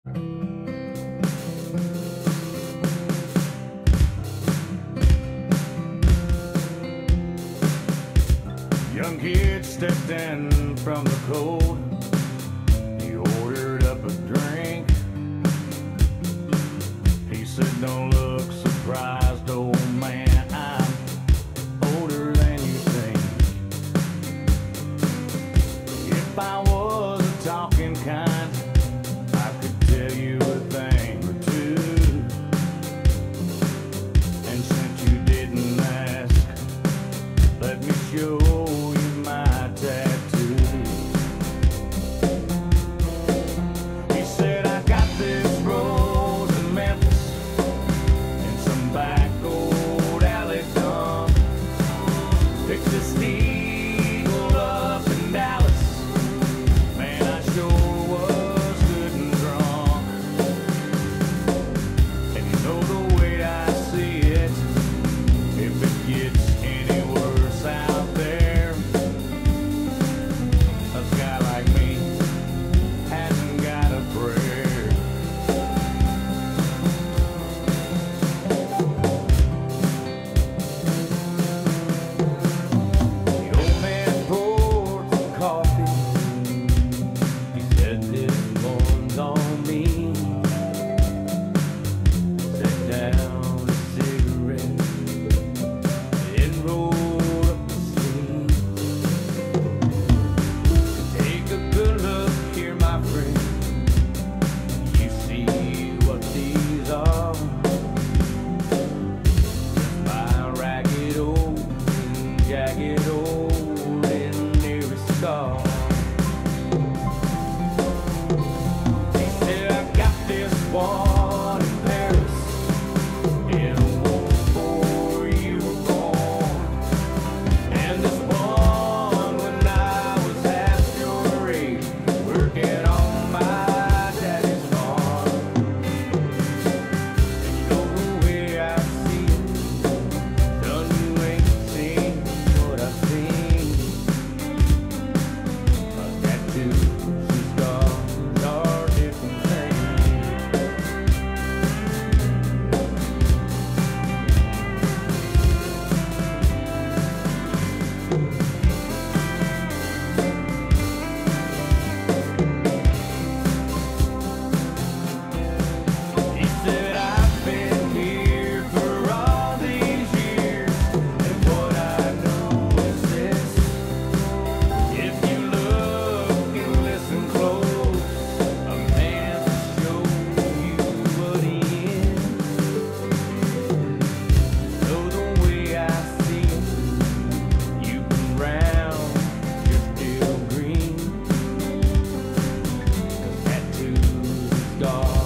Young kid stepped in from the cold. He ordered up a drink. He said, "Don't look surprised, old man. I'm older than you think. If I was a talking kind, I could tell you a thing or two. And since you didn't ask, let me show you my tattoo." He said, "I got this rose in Memphis and some back old alley dump. Picked this eagle up in Dallas. Man, I sure was good and drunk. And you know the way I see it, if it gets any worse out there, a guy like me hasn't got a prayer." The old man poured some coffee. He said, "This one's on me." Set down a cigarette and rolled up the sleeve. "Take a good look here, my friend. You see what these are? My ragged old and jagged old and near scar." He said, "I got this one in Paris in a war before you were born. And this one when I was half your age, working on my daddy's farm. And you know the way I see it, son, you ain't seen what I've seen. My tattoos and scars are different things." He said, "I've been here for all these years, and what I know is this: if you look and listen close, a man will show you what he is. Know the way I see it, you've been round, you're still green. 'Cause tattoos and scars